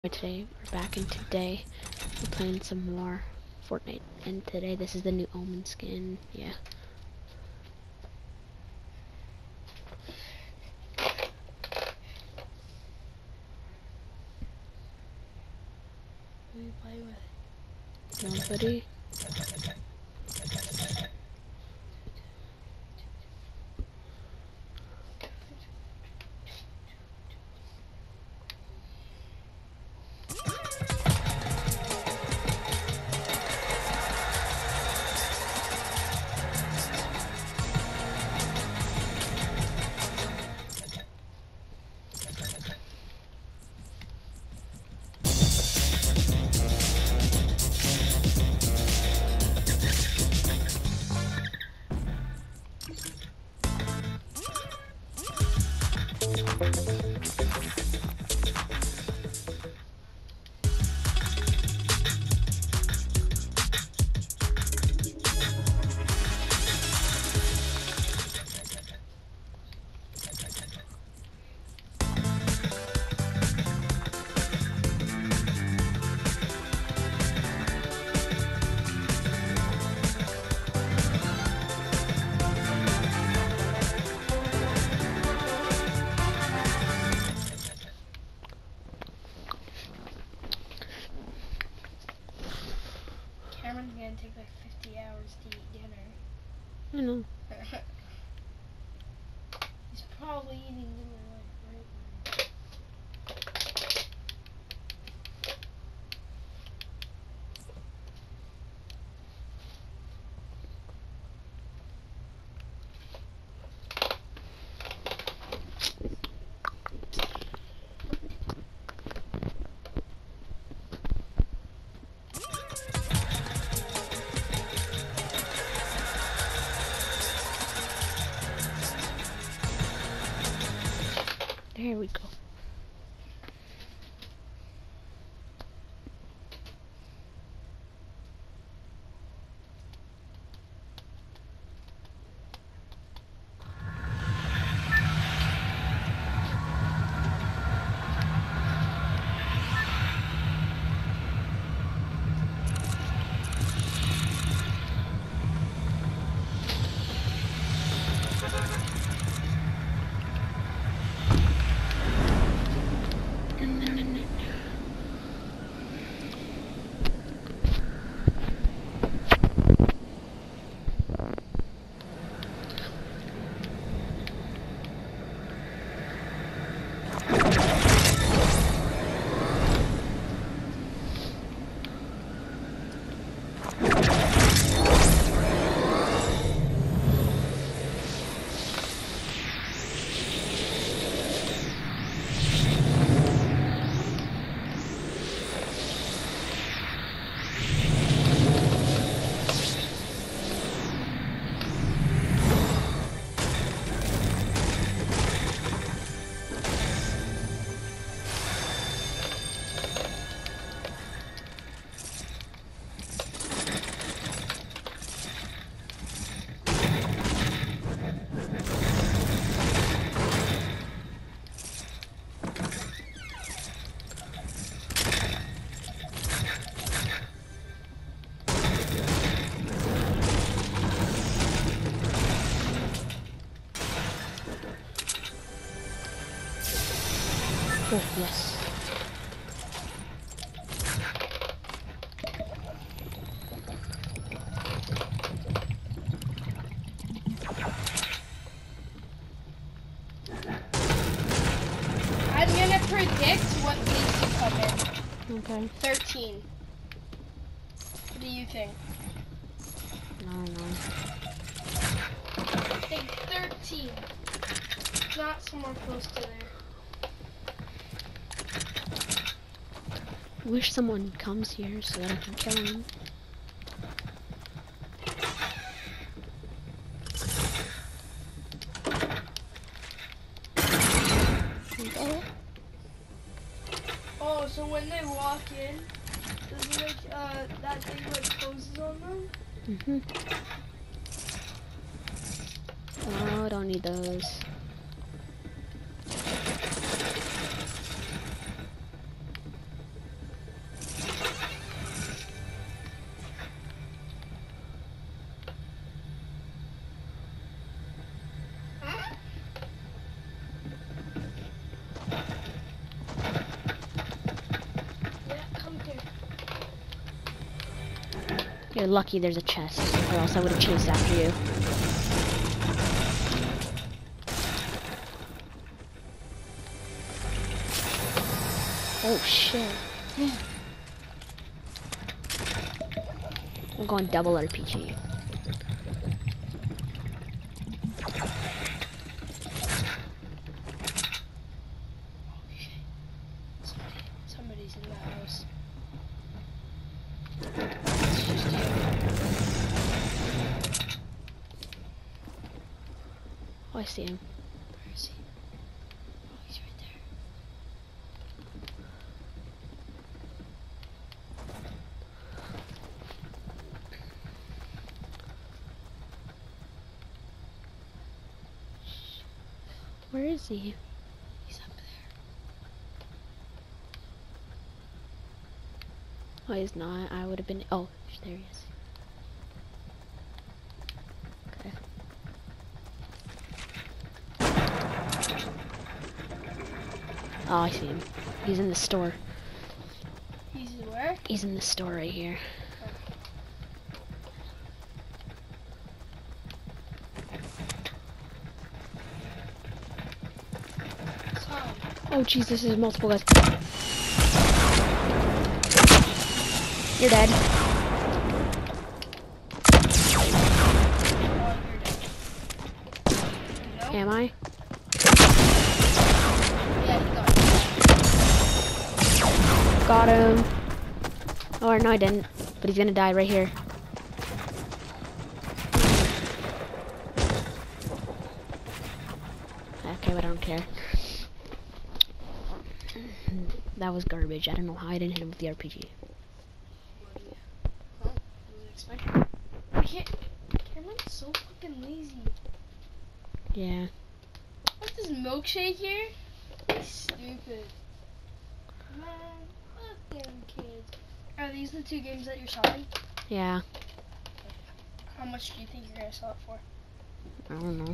Today we're back, and today we're playing some more Fortnite, and today this is the new Omen skin. Yeah. Who you play with? Nobody. Cameron's gonna take like 50 hours to eat dinner. I know. He's probably eating dinner like right now. There we go. Oh, yes. I'm gonna predict what needs to come in. Okay. 13. What do you think? I don't know. I think 13. Not somewhere close to there. Wish someone comes here so that I can kill him. Oh. Oh, so when they walk in, does it that thing like closes on them? Mhm. Oh, don't need those. You're lucky there's a chest, or else I would have chased after you. Oh shit. I'm going double RPG. Somebody's in the house. Oh, I see him. Where is he? Oh, he's right there. Where is he? He's up there. Oh, he's not. I would have been. Oh, there he is. Okay. Oh, I see him. He's in the store. He's where? He's in the store right here. Come. Oh, Jesus, there's multiple guys. You're dead. Oh, you're dead. Nope. Am I? Yeah, he got Got him. Oh, no, I didn't. But he's gonna die right here. Okay, but I don't care. That was garbage. I don't know how I didn't hit him with the RPG. Huh? Wasn't expecting. I can't. Cameron's so fucking lazy. Yeah. What's this milkshake here? He's stupid. Man, fuck them kids. Are these the 2 games that you're selling? Yeah. How much do you think you're gonna sell it for? I don't know.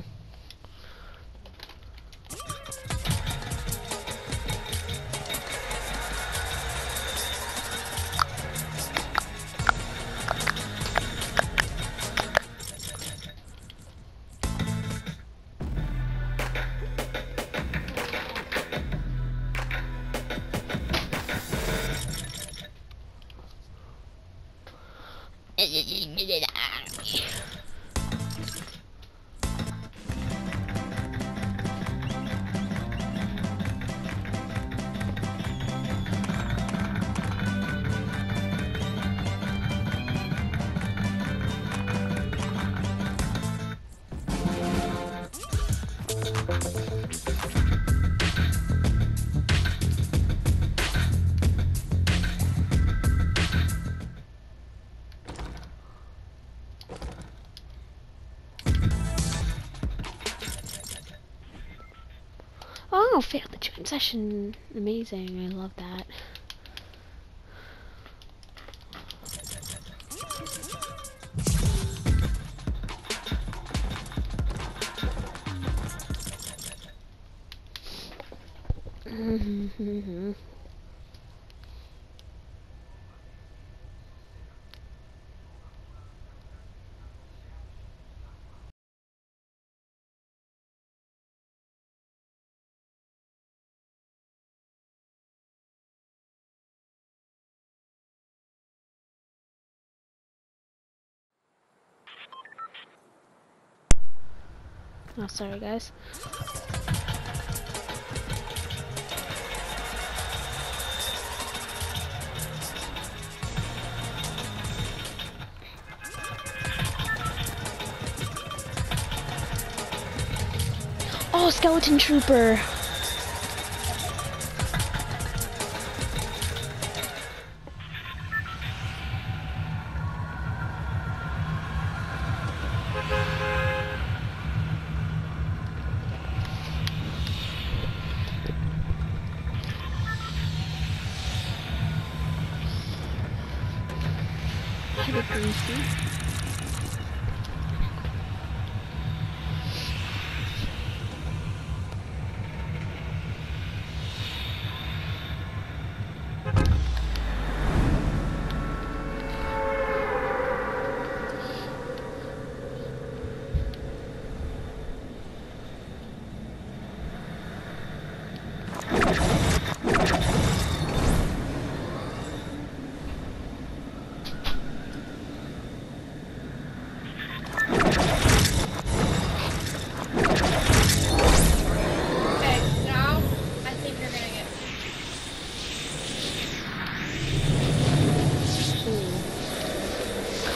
Oh, failed the joint session. Amazing. I love that. Oh, sorry, guys. Oh, skeleton trooper.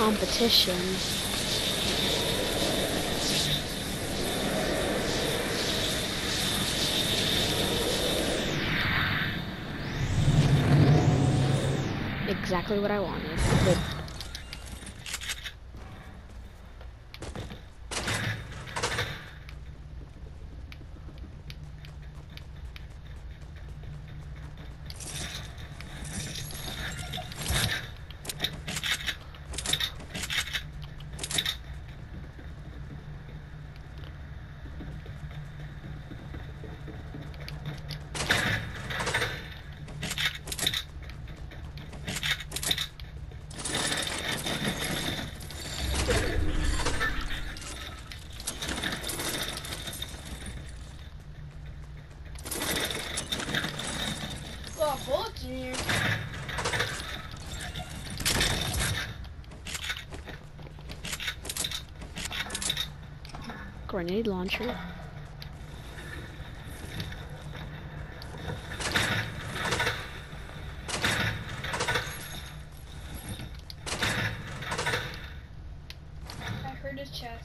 competition. Exactly what I wanted. But Oh, bullets in here. grenade launcher. I heard his chest.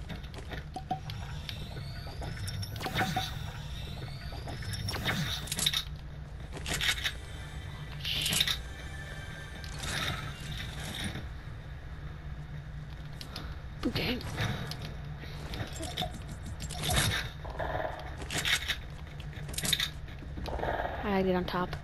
Okay. I gotta get on top.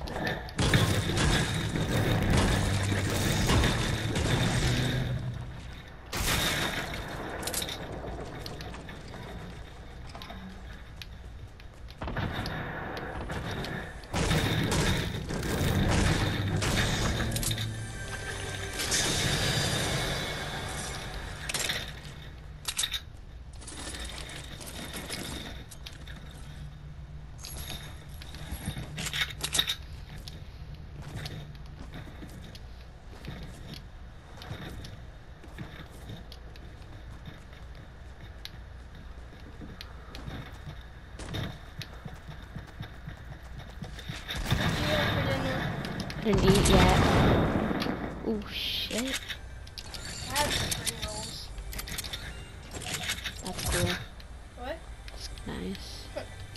What do you have for dinner? I didn't eat yet. Oh shit. I have spring rolls. That's cool. What? That's nice.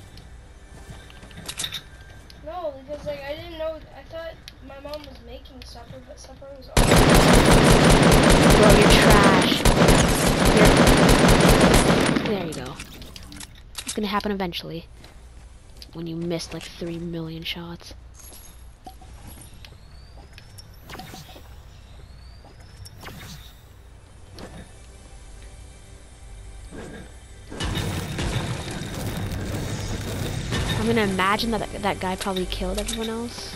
No, because like I didn't know. I thought my mom was making supper, but supper was Bro, you're trash. There you go. It's gonna happen eventually. When you missed like 3 million shots. I'm gonna imagine that that guy probably killed everyone else.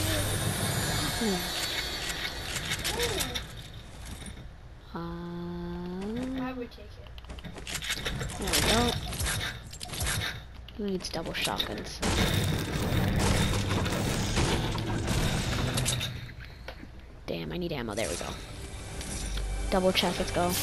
I would take it. There we go. Who needs double shotguns? Damn, I need ammo. There we go. Double chest, let's go.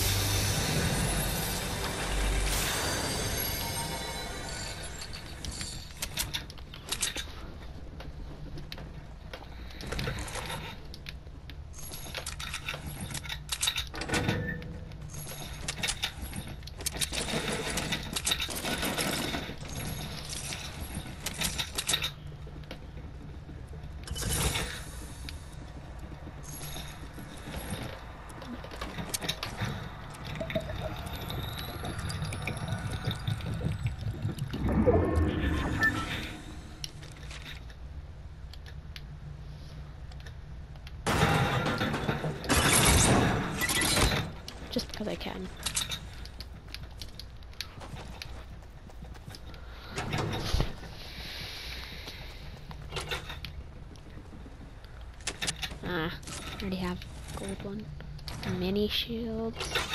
Just because I can. I already have gold one. Mini shields.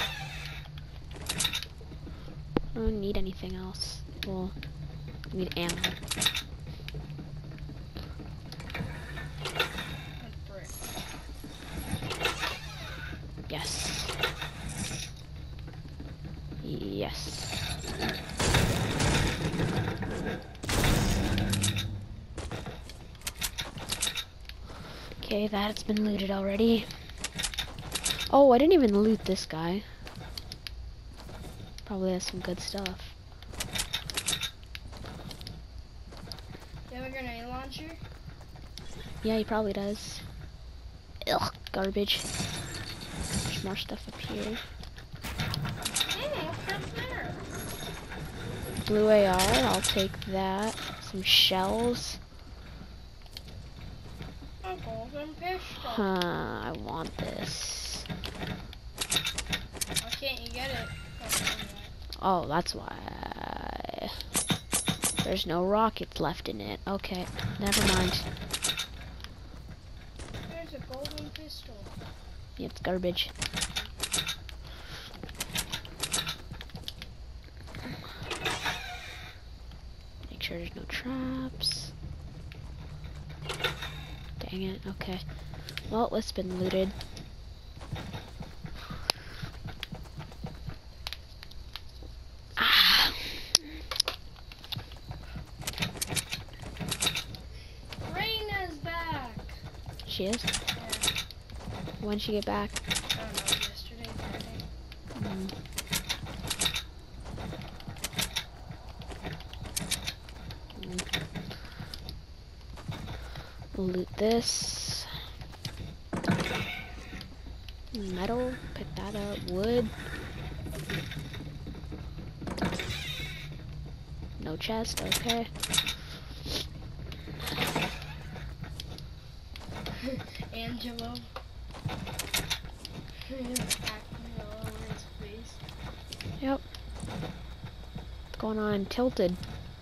I don't need anything else. Well, I need ammo. Yes. Yes. Okay, that's been looted already. Oh, I didn't even loot this guy. Probably has some good stuff. You have a grenade launcher? Yeah, he probably does. Ugh, garbage. There's more stuff up here. What's up there? Blue AR, I'll take that. Some shells. A golden pistol. Huh, I want this. Why can't you get it? Oh, that's why. There's no rockets left in it. Okay, never mind. There's a golden pistol. Yeah, it's garbage. Make sure there's no traps. Dang it, okay. Well, it's been looted. Ah! Raina's back. She is? Yeah. When'd she get back? I don't know, yesterday, Friday. Mm. We'll loot this. Metal, pick that up. Wood. No chest, okay. Angelo. His acting all over his face. Yep. What's going on? Tilted.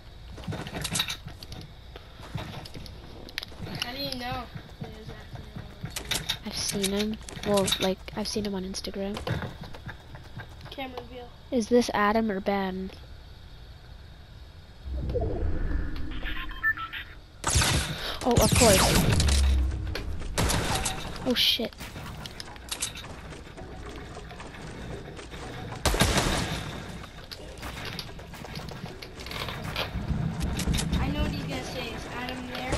How do you know he was acting all over his face? I've seen him. Well, like, I've seen him on Instagram. Camera reveal. Is this Adam or Ben? Oh, of course. Oh, shit. I know what he's gonna say. Is Adam there?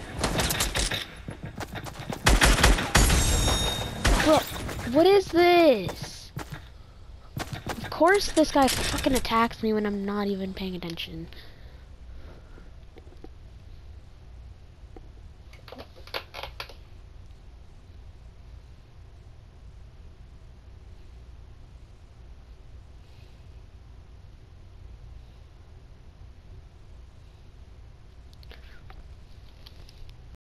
Bro, what is this? Of course this guy fucking attacks me when I'm not even paying attention.